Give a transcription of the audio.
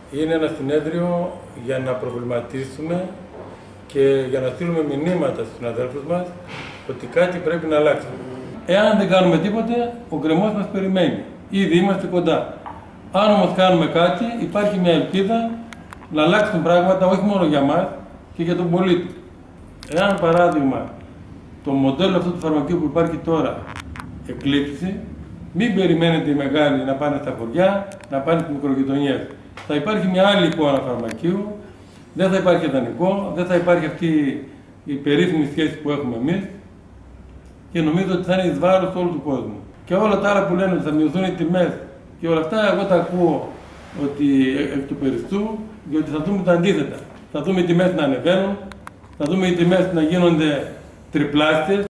Είναι ένα συνέδριο για να προβληματίσουμε και για να στείλουμε μηνύματα στους συναδέλφους μας ότι κάτι πρέπει να αλλάξει. Εάν δεν κάνουμε τίποτε, ο γκρεμός μας περιμένει. Ήδη είμαστε κοντά. Αν όμως κάνουμε κάτι, υπάρχει μια ελπίδα να αλλάξουν πράγματα όχι μόνο για μας και για τον πολίτη. Εάν παράδειγμα το μοντέλο αυτού του φαρμακείου που υπάρχει τώρα εκλείψει, μην περιμένετε οι μεγάλοι να πάνε στα χωριά, να πάνε στις μικρογειτονιές. Θα υπάρχει μια άλλη εικόνα φαρμακείου, δεν θα υπάρχει ιδανικό, δεν θα υπάρχει αυτή η περίφημη σχέση που έχουμε εμείς και νομίζω ότι θα είναι εις βάρος όλου του κόσμου. Και όλα τα άλλα που λένε ότι θα μειωθούν οι τιμές και όλα αυτά, εγώ τα ακούω ότι εκ του περιστού, διότι θα δούμε τα αντίθετα. Θα δούμε οι τιμές να ανεβαίνουν, θα δούμε οι τιμές να γίνονται τριπλάσιες.